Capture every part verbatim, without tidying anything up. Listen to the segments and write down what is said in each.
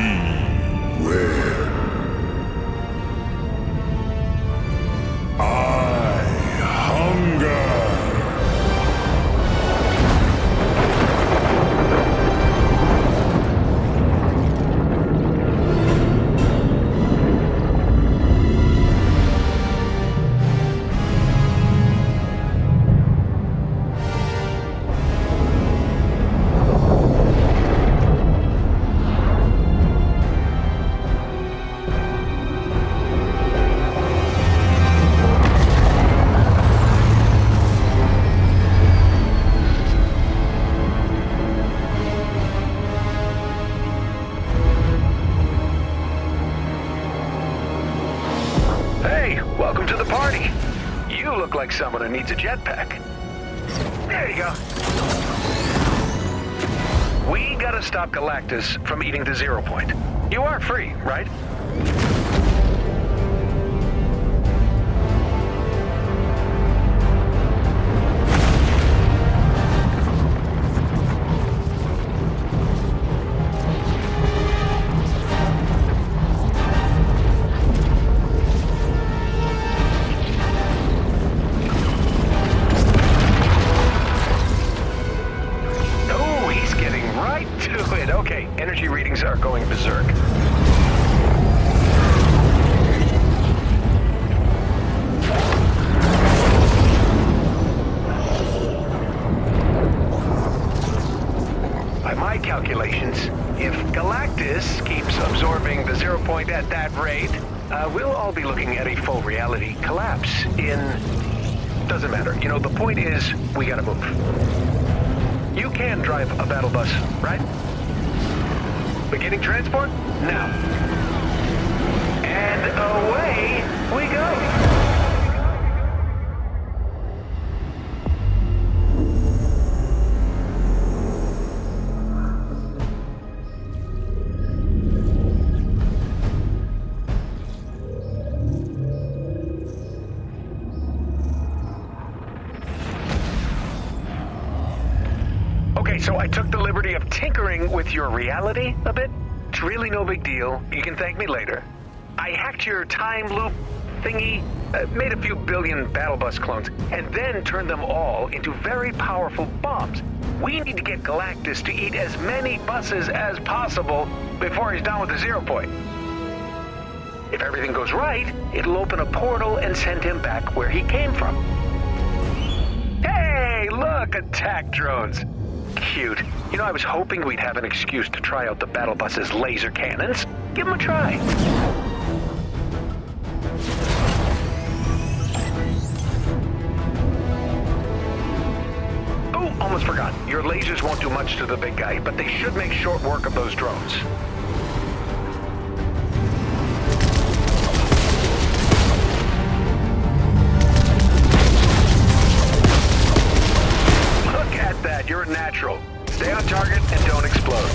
Beware. I hunger. Welcome to the party. You look like someone who needs a jetpack. There you go. We gotta stop Galactus from eating the zero point. You are free, right? Okay, energy readings are going berserk. By my calculations, if Galactus keeps absorbing the zero point at that rate, uh, we'll all be looking at a full reality collapse in... Doesn't matter. You know, the point is, we gotta move. You can drive a battle bus, right? Beginning transport? Now. And away we go. Okay, so I took the liberty of tinkering with your reality a bit. It's really no big deal. You can thank me later. I hacked your time loop thingy, uh, made a few billion battle bus clones, and then turned them all into very powerful bombs. We need to get Galactus to eat as many buses as possible before he's done with the zero point. If everything goes right, it'll open a portal and send him back where he came from. Hey, look, attack drones. Cute. You know, I was hoping we'd have an excuse to try out the battle bus's laser cannons. Give them a try. Oh, almost forgot. Your lasers won't do much to the big guy, but they should make short work of those drones. Look at that. You're a natural. Stay on target and don't explode.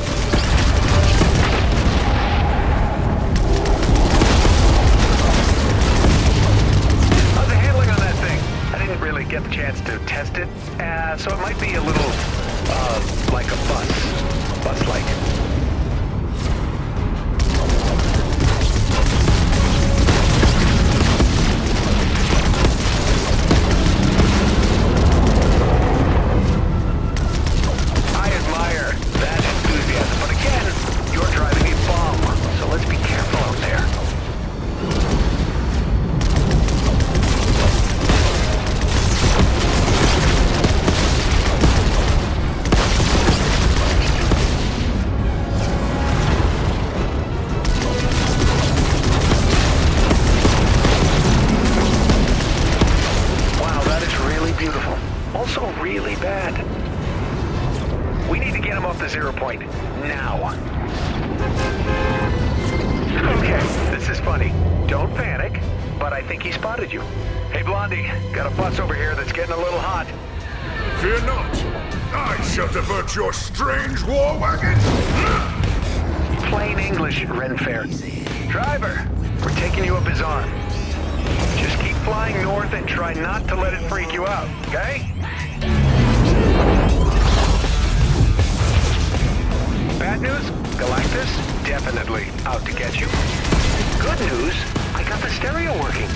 How's the handling on that thing? I didn't really get the chance to test it, uh, so it might be a little, uh, like a bus. Bus-like. Zero point now. Okay, this is funny. Don't panic, but I think he spotted you. Hey, Blondie, got a bus over here that's getting a little hot. Fear not. I shall divert your strange war wagon. Plain English, Renfair. Driver, we're taking you up his arm. Just keep flying north and try not to let it freak you out, okay? Bad news? Galactus definitely out to get you. Good news, I got the stereo working.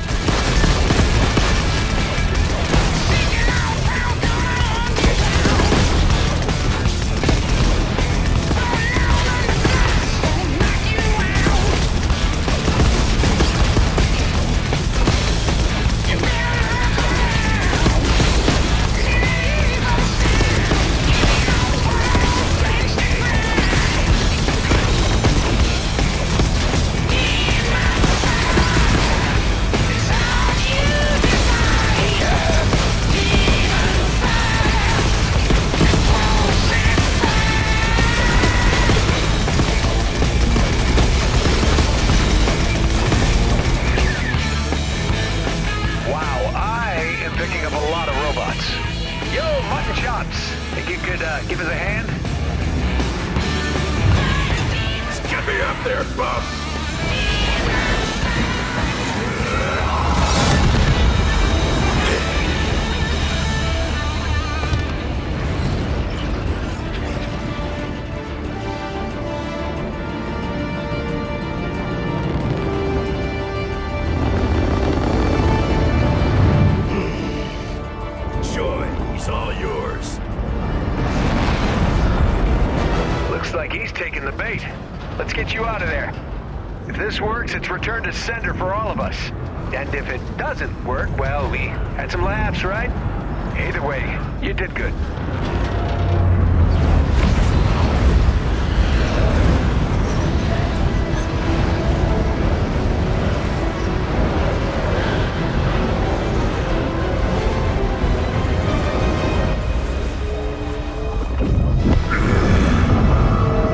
Think you could uh, give us a hand? Just get me up there, bub! Let's get you out of there. If this works, it's return to sender for all of us. And if it doesn't work, well, we had some laughs, right? Either way, you did good. Not possible!